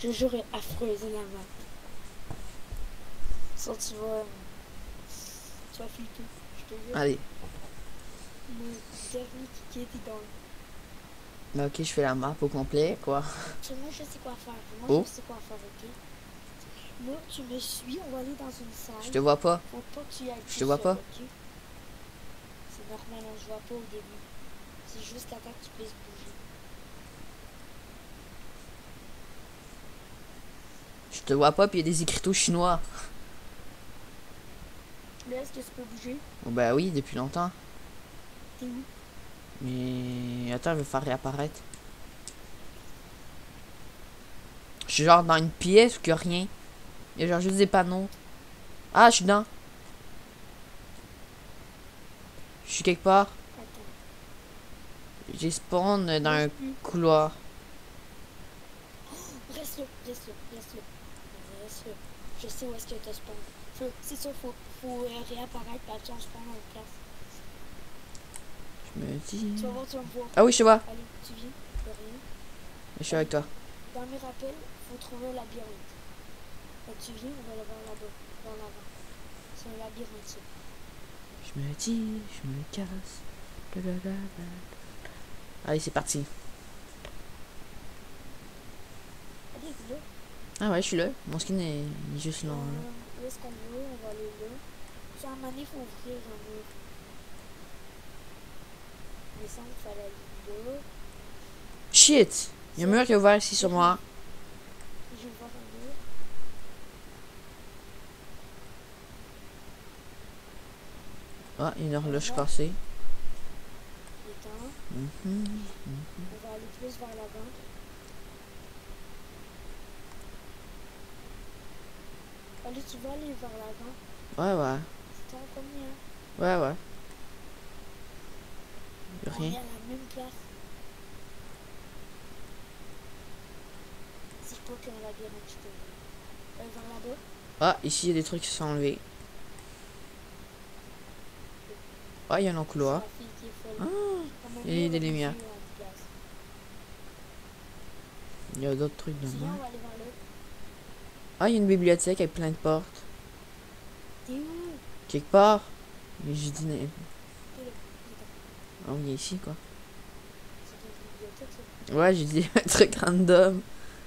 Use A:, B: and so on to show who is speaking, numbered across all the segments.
A: Je te jure, elle est affreuse, la map. Ça, tu vas flipper, je te jure.
B: Allez.
A: Le dernier qui était dans le...
B: Bah, ok, je fais la map au complet, quoi.
A: Moi, je sais quoi faire. Moi,
B: Oh.
A: je sais quoi faire, ok? Là, tu me suis, on va aller dans une salle.
B: Je te vois pas.
A: Faut pas que tu y ailles
B: Je te
A: tout
B: vois
A: seul,
B: pas.
A: ok? C'est normal, on se voit pas au début. C'est juste à temps que tu puisses bouger.
B: Je te vois pas, puis il y a des écriteaux chinois.
A: Là, est-ce que tu peux bouger?
B: Oh, bah oui, depuis longtemps.
A: T'es où?
B: Mais attends, je vais faire réapparaître. Je suis genre dans une pièce où il y a rien. Il y a genre juste des panneaux. Ah, je suis dedans. Je suis quelque part.
A: Attends.
B: J'ai spawn dans un
A: Bouge plus.
B: couloir.
A: Reste là, reste là, reste là. Reste là. Je sais où est-ce que t'as spawn. C'est ça, faut réapparaître, puis après on spawn dans une place.
B: Je me dis...
A: Tu vas voir, tu vas me voir.
B: Ah oui, je te vois.
A: Allez, tu viens? De rien.
B: Je suis avec toi.
A: Dans mes rappels, faut trouver un labyrinthe. Tu viens, on va le voir là-bas, dans l'avant. C'est un labyrinthe, ça.
B: Je me dis, je me casse. Allez, c'est parti.
A: Allez, là.
B: Ah ouais, je suis là. Mon skin est juste là.
A: Où est-ce qu'on veut? On va aller là. Puis à un moment donné, il faut ouvrir un mur. Il me semble qu'il fallait aller là.
B: Shit! Il y a un mur qui est ouvert ici sur moi.
A: Je vais voir un mur.
B: Ah, il y a une horloge cassée.
A: Il est temps.
B: Mhm.
A: On va aller plus vers l'avant. Allez, tu vas aller vers l'avant.
B: Ouais, ouais.
A: C'est ton combien?
B: Ouais, ouais. Y a
A: On est
B: rien.
A: à la même place. C'est pas qu'un labyrinthe, je te dis. Vers là-bas.
B: Ah, ici, il y a des trucs qui sont enlevés. Ah, il y a un autre
A: C'est
B: couloir.
A: la fille qui est folle.
B: Ah,
A: Comme
B: il y a des
A: on va
B: lumières.
A: bouger en place.
B: il y a d'autres trucs
A: Viens,
B: dedans.
A: on va aller vers là.
B: Ah, il y a une bibliothèque avec plein de portes.
A: T'es où?
B: Quelque part. Mais j'ai dit...
A: T'es là. T'es là.
B: Oh, il y a ici, quoi.
A: C'est une bibliothèque, ça.
B: Ouais, j'ai dit un truc random.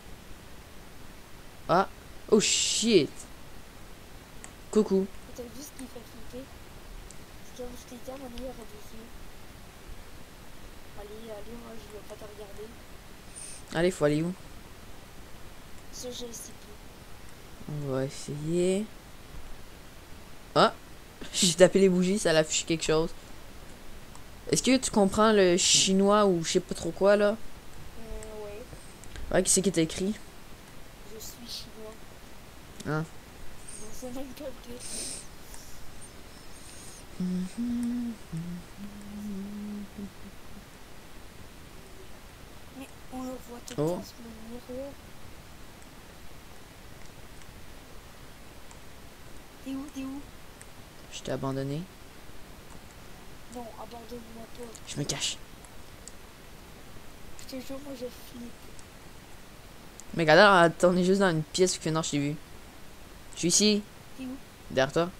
B: Ah. Oh, shit. Coucou.
A: T'as vu ce qui fait flipper? C'est comme je t'ai dit, à mon avis, il y aura des yeux. Allez, moi, je vais pas te regarder.
B: Allez, faut aller où?
A: Ça, je le sais plus.
B: On va essayer. Ah. J'ai tapé les bougies, ça l'a affiché quelque chose. Est-ce que tu comprends le chinois ou je sais pas trop quoi, là?
A: Ouais.
B: Ouais, qui c'est qui t'a écrit?
A: Je suis chinois.
B: Ah.
A: Non, c'est même pas vrai. Mais on le voit tout le
B: Oh.
A: temps sur le miroir. T'es où? T'es où?
B: Je t'ai abandonné.
A: Non, abandonne-moi pas.
B: Je me cache.
A: Je te jure, moi, je flippe.
B: Mais regarde, on est juste dans une pièce que non, je t'ai vu. Je suis ici,
A: T'es où?
B: derrière toi.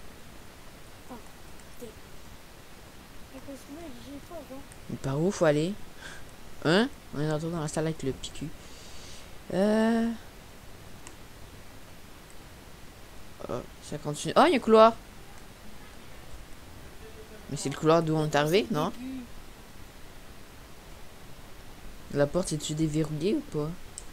A: Mais parce que moi, j'ai pas avant.
B: Mais par où faut aller? Hein? On est retourné dans la salle avec le PQ. Oh, ça continue. Oh, il y a un couloir. Mais c'est le couloir d'où on est arrivé, non? La porte, est-tu déverrouillée ou pas?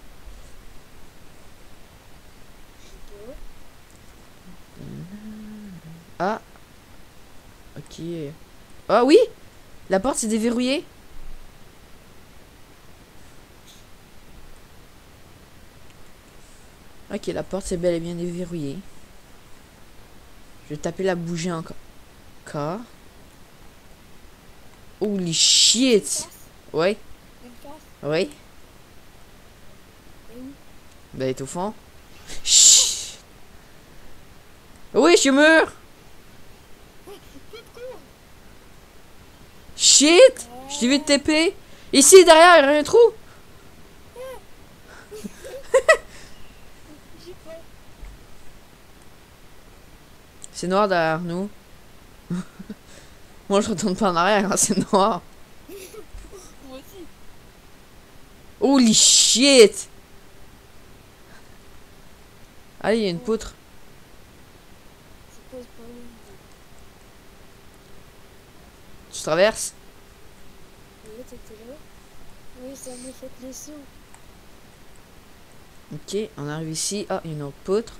B: Ah. Ok. Ah oui! La porte s'est déverrouillée. Ok, la porte s'est bel et bien déverrouillée. Je vais taper la bougie encore. Holy shit! Ouais,
A: Une face?
B: ouais.
A: Et où?
B: Ben, elle est au fond. Chut! Oui, je suis au mur! Shit! Je t'ai vu te TP! Ici, derrière, il y a un trou!
A: pas.
B: C'est noir derrière nous. Moi, je retourne pas en arrière, hein, c'est noir.
A: Moi aussi.
B: Holy shit! Allez, il y a une poutre.
A: C'est pas bon.
B: Tu traverses?
A: Oui, t'étais là. Oui, ça m'a fait le saut.
B: Ok, on arrive ici. Ah, une autre poutre.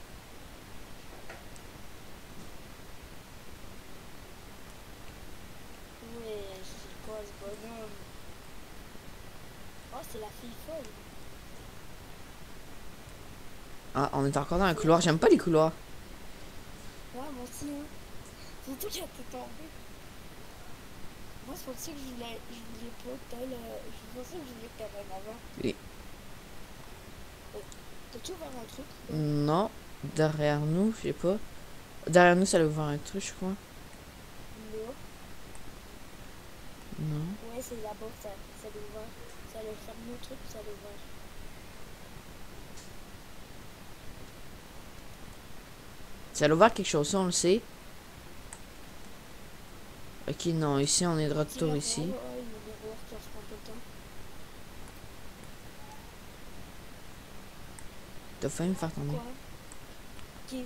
A: Ouais, c'est quoi ce bonhomme? Oh, c'est la fille folle.
B: Ah, on est encore dans un couloir. J'aime pas les couloirs.
A: Ouais, moi aussi, hein. Surtout qu'elle était tombée. Moi, c'est pour ça que je voulais pas que t'ailles. C'est pour ça que je voulais que t'ailles en avant.
B: Oui.
A: T'as-tu ouvert un truc?
B: Non. Derrière nous, je sais pas. Derrière nous, ça a ouvert un truc, je crois.
A: Là.
B: Non.
A: Ouais, c'est là-bas que ça l'a ouvert. Ça l'a fermé le truc, puis ça l'a ouvert.
B: Ça a ouvert quelque chose, ça, on le sait. Ok, non, ici, on est de retour ici.
A: Ouais, il y a des miroirs qui reprennent tout le temps.
B: T'as failli me faire tomber.
A: Quoi? Ok.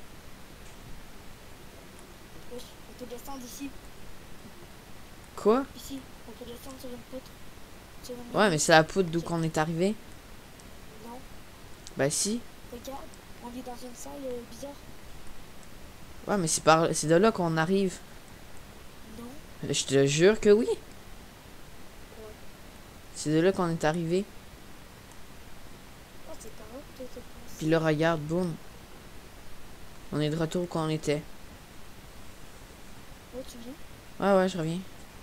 A: Wesh, on peut descendre ici.
B: Quoi?
A: Ici, on peut descendre sur une poutre. Sur une
B: Ouais, mais c'est la poutre d'où qu'on est arrivé.
A: Non,
B: Bah si.
A: regarde, on est dans une salle bizarre.
B: Ouais, mais c'est de là qu'on arrive.
A: Non.
B: Je te jure que oui.
A: Ouais.
B: C'est de là qu'on est arrivé.
A: Oh, c'est par là que t'es passé.
B: Puis là, regarde, boum. On est de retour où qu'on était.
A: Ouais, tu viens?
B: Ouais, ouais, je reviens.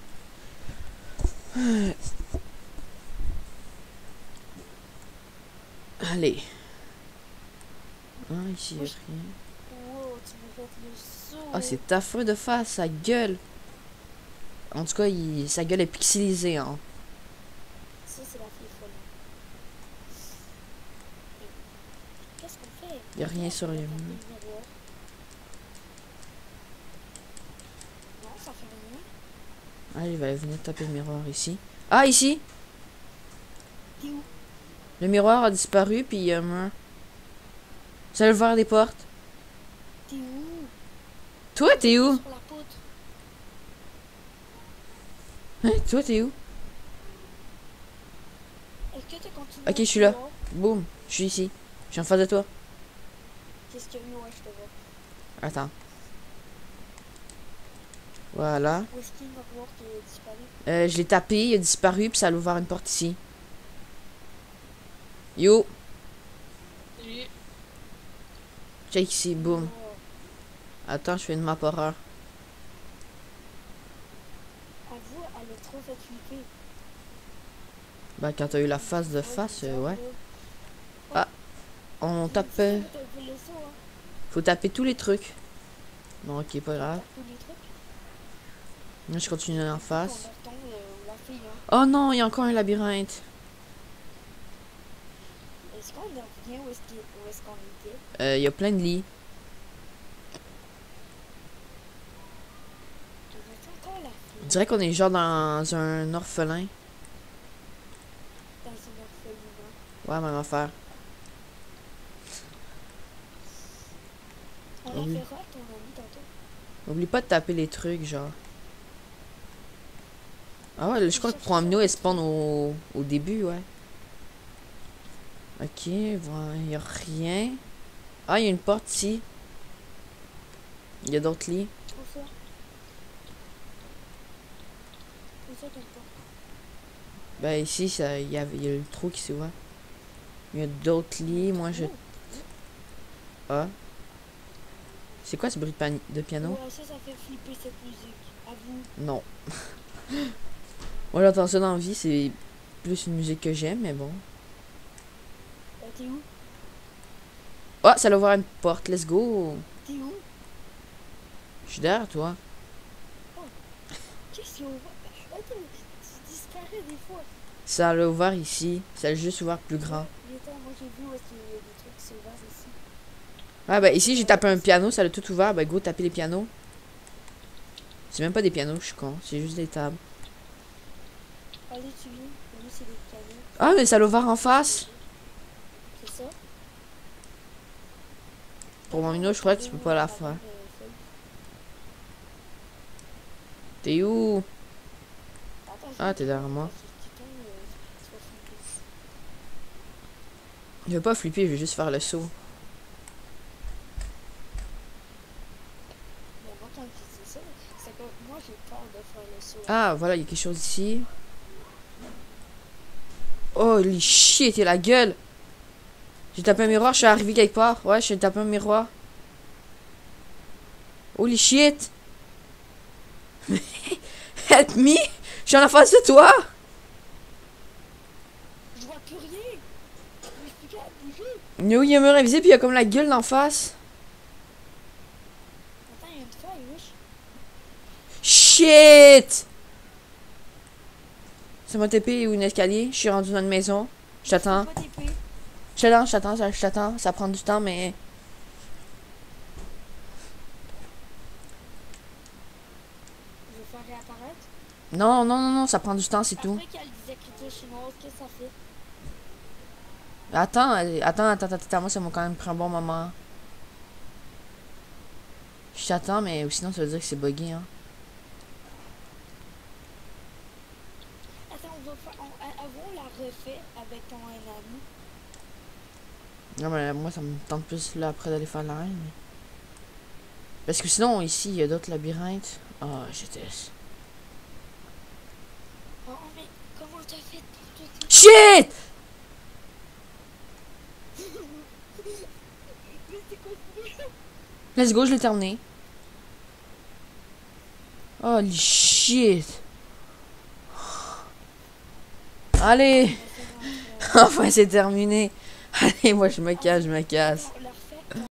B: Allez. Ah, ici, y'a rien.
A: Wow, tu m'as fait le saut.
B: Ah, c'est affreux de face, sa gueule. En tout cas, sa gueule est pixelisée, hein.
A: Ça, c'est la fille folle. Qu'est-ce qu'on fait?
B: Y'a rien sur les
A: murs.
B: murs.
A: Non, ça fait rien.
B: Allez, il va venir taper le miroir ici. Ah, ici!
A: T'es où?
B: Le miroir a disparu, puis il y a un mur. Ça a ouvert des portes.
A: T'es où?
B: Toi, t'es où?
A: Sur la poutre.
B: Hein? Toi, t'es où?
A: Est-ce que t'as continué?
B: Ok, je suis là. Boum, je suis ici. Je suis en face de toi.
A: Qu'est-ce qu'il y a eu? Ouais, je te vois.
B: Attends. Voilà.
A: Où est-ce qu'il y a une miroir qui est disparu?
B: Je l'ai tapé, il a disparu, puis ça a ouvert une porte ici. Yo!
A: Oui.
B: Check ici, boum. Attends, je fais une map horreur.
A: Avoue, elle est trop fait flipper.
B: Bah, quand t'as eu la face de face, ouais. On tape.
A: T'as fait le saut, hein?
B: Faut taper tous les trucs. Non, ok, pas grave.
A: Tous les trucs.
B: Là, je continue en face.
A: On retombe la fille, hein.
B: Oh non, il y a encore un labyrinthe.
A: Est-ce qu'on revient où est-ce qu'on était?
B: Il y a plein de lits.
A: Il reste encore la fille.
B: On dirait qu'on est genre dans un orphelin.
A: Dans une orphelinat.
B: Ouais, même affaire.
A: On la
B: Oui.
A: fera à ton ami tantôt.
B: Oublie pas de taper les trucs, genre. Ah ouais, je crois que Promino elle spawn au début, ouais. Ok, voilà, y a rien. Ah, il y a une porte ici. Il y a d'autres lits.
A: Où ça? Où ça, quelle porte?
B: Ben ici, il y a le trou qui s'est ouvert. Il y a d'autres lits, moi je... Ah. C'est quoi ce bruit de piano?
A: Ouais, ça fait flipper cette musique. Avoue.
B: Non. Moi j'entends ça dans la vie, c'est plus une musique que j'aime, mais bon.
A: T'es où?
B: Ah, ça va ouvert une porte, let's go.
A: T'es où?
B: Je suis derrière toi.
A: Qu'est-ce qu'on voit? Attends, tu disparais des fois.
B: Ça l'a ouvert ici, ça l'a juste ouvert plus grand.
A: Mais attends, moi j'ai vu où est-ce qu'il y a des trucs qui s'ouvrent ici.
B: Ah, bah ici, j'ai tapé un piano, ça l'a tout ouvert. Bah, go, taper les pianos. C'est même pas des pianos, je suis con. C'est juste des tables.
A: Allez, tu vis. Lui, c'est des pianos.
B: Ah, mais ça l'a ouvert en face.
A: C'est ça?
B: Pour mon mino, je crois que tu peux pas la faire. T'es où? Ah, t'es derrière moi. Je vais pas flipper, je vais juste faire le saut.
A: Mais moi, quand je dis ça, c'est que moi, j'ai peur de faire le saut.
B: Ah, voilà, il y a quelque chose ici. Holy shit, il y a la gueule. J'ai tapé un miroir, je suis arrivé quelque part. Ouais, j'ai tapé un miroir. Holy shit. Help me. Je suis en face de toi.
A: Je vois plus rien. Je suis plus capable de bouger.
B: Oui, il y a un mur invisible, puis il y a comme la gueule d'en face.
A: Attends, il y a une feuille, wesh.
B: Shit. C'est mon TP ou une escalier. Je suis rendu dans une maison. Je t'attends.
A: Pas d'épée.
B: Je t'attends. Ça prend du temps, mais...
A: Je vais faire réapparaître.
B: Non, ça prend du temps, c'est tout.
A: Après qu'il y a des écritures chinoises, qu'est-ce que ça fait?
B: Attends, moi ça m'a quand même pris un bon moment. Je t'attends, mais sinon ça veut dire que c'est buggé, hein.
A: Attends, on la refait avec ton ami.
B: Non, mais moi ça me tente plus là après d'aller faire la reine. Mais... Parce que sinon, ici, il y a d'autres labyrinthes. Ah, j'étais...
A: Oh, mais comment t'as fait pour tout
B: Shit!
A: Mais c'est quoi ce bruit?
B: Let's go, je l'ai terminé. Holy shit! Allez! Enfin, c'est terminé. Allez, moi je me casse.
A: On la refait.